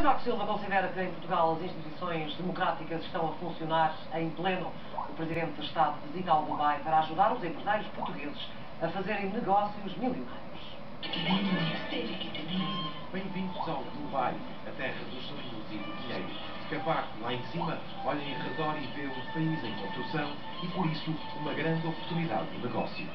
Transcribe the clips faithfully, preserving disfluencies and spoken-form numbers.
Cavaco Silva considera que em Portugal as instituições democráticas estão a funcionar em pleno. O Presidente de Estado visita ao Dubai para ajudar os empresários portugueses a fazerem negócios milionários. Bem-vindos ao Dubai, a terra dos sonhos e do dinheiro. Cavaco, lá em cima, olha em redor e vê um país em construção e, por isso, uma grande oportunidade de negócio.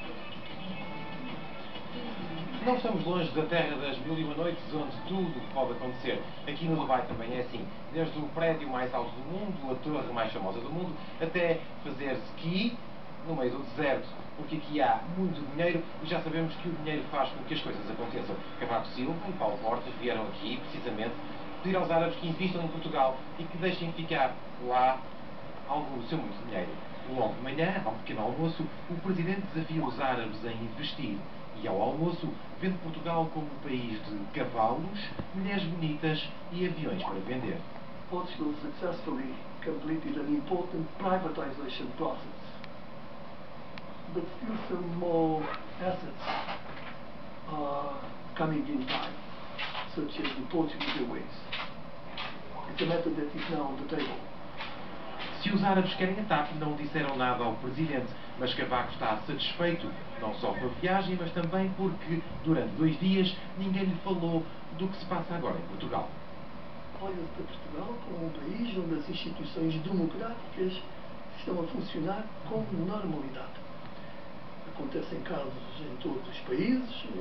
Não estamos longe da terra das mil e uma noites, onde tudo pode acontecer. Aqui no Dubai também é assim. Desde o prédio mais alto do mundo, a torre mais famosa do mundo, até fazer ski no meio do deserto. Porque aqui há muito dinheiro e já sabemos que o dinheiro faz com que as coisas aconteçam. Cavaco Silva e Paulo Portas vieram aqui, precisamente, pedir aos árabes que investam em Portugal e que deixem ficar lá algum do seu muito dinheiro. Logo de manhã, ao pequeno almoço, o Presidente desafia os árabes a investir. E ao almoço, vende Portugal como um país de cavalos, mulheres bonitas e aviões para vender. Portugal successfully completed an important privatization process, but still some more assets are coming in time, such as the Portuguese Airways. It's a matter that is now on the table. Se os árabes querem a TAP, não disseram nada ao Presidente, mas Cavaco está satisfeito, não só com a viagem, mas também porque, durante dois dias, ninguém lhe falou do que se passa agora em Portugal. Olha-se para Portugal como um país onde as instituições democráticas estão a funcionar com normalidade. Acontecem casos em todos os países e,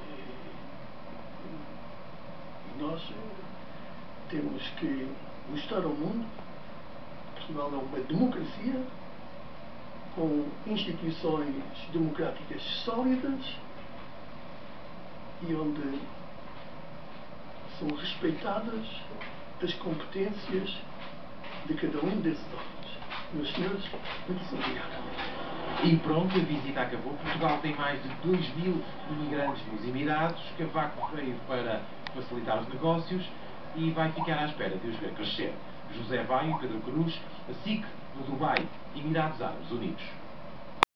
e nós temos que mostrar ao mundo que Portugal é uma democracia com instituições democráticas sólidas e onde são respeitadas as competências de cada um desses órgãos. Meus senhores, muito obrigado. E pronto, a visita acabou. Portugal tem mais de dois mil imigrantes nos Emirados. Cavaco veio para facilitar os negócios e vai ficar à espera de os ver crescer. José Baio e Pedro Cruz, a SIC, no Dubai, Emirados Árabes Unidos.